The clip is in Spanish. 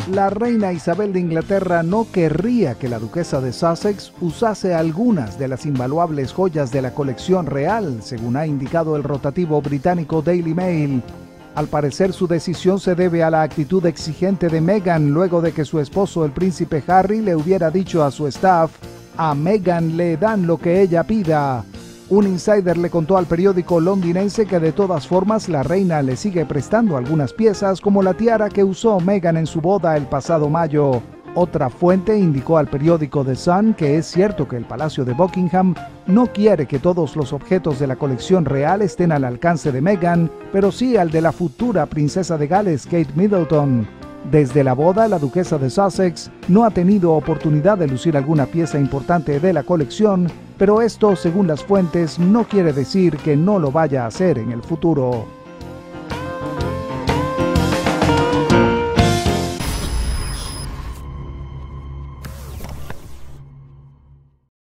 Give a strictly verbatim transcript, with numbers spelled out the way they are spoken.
La reina Isabel de Inglaterra no querría que la duquesa de Sussex usase algunas de las invaluables joyas de la colección real, según ha indicado el rotativo británico Daily Mail. Al parecer, su decisión se debe a la actitud exigente de Meghan luego de que su esposo, el príncipe Harry, le hubiera dicho a su staff: a Meghan le dan lo que ella pida. Un insider le contó al periódico londinense que de todas formas la reina le sigue prestando algunas piezas, como la tiara que usó Meghan en su boda el pasado mayo. Otra fuente indicó al periódico The Sun que es cierto que el Palacio de Buckingham no quiere que todos los objetos de la colección real estén al alcance de Meghan, pero sí al de la futura princesa de Gales, Kate Middleton. Desde la boda, la duquesa de Sussex no ha tenido oportunidad de lucir alguna pieza importante de la colección, pero esto, según las fuentes, no quiere decir que no lo vaya a hacer en el futuro.